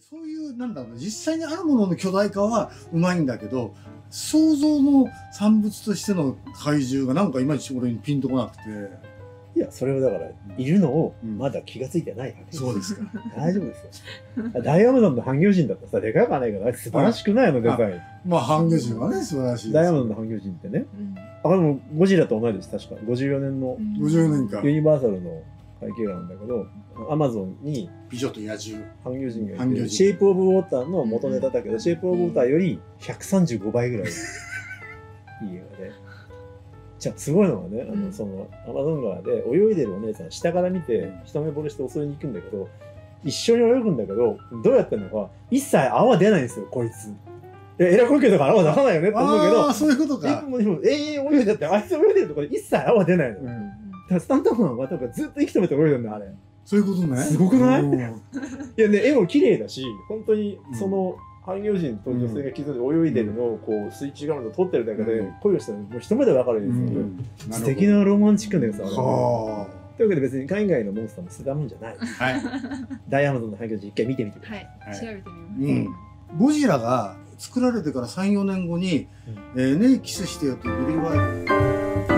そういうなんだろう、実際にあるものの巨大化はうまいんだけど、想像の産物としての怪獣がなんかいまいち俺にピンとこなくて。 いや、それはだから、いるのをまだ気がついてないわけ。 そうですか。 大丈夫ですよ。ダイヤモンドの半魚人だったらさ、でかくはないから、素晴らしくないの、デザイン。 まあ、半魚人はね、素晴らしいです。 ダイヤモンドの半魚人ってね。あ、でも、ゴジラと同い年、確か。54年の。 50年か。 ユニバーサルの会計なんだけど、アマゾンに、 美女と野獣。 半魚人がいて、シェイプオブウォーターの元ネタだけど、シェイプオブウォーターより135倍ぐらいいい映画で。じゃあ、すごいのはね、その、アマゾン川で泳いでるお姉さん、下から見て、一目惚れして襲いに行くんだけど、一緒に泳ぐんだけど、どうやってんのか、一切泡出ないんですよ、こいつ。エラ呼吸とか泡出さないよねって思うけど、 ああ、そういうことか。 永遠泳いでって、あいつ泳いでるところで一切泡出ないの。だからスタントマンはとかずっと息止めて泳いでるんだ、あれ。 そういうことね。 すごくない？いやね、絵も綺麗だし、本当にその、半魚人と女性が気づいて泳いでるのをこう水中画面で撮ってるだけで恋をしたらもう一目で分かるんですよ。素敵なロマンチックなやつある。というわけで別に海外のモンスターも捨てたもんじゃない。ダイヤモンドの半魚人一回見てみてください。 はい、調べてみます。 ゴジラが作られてから3、4年後に、ね、キスしてよとブリーワイルド。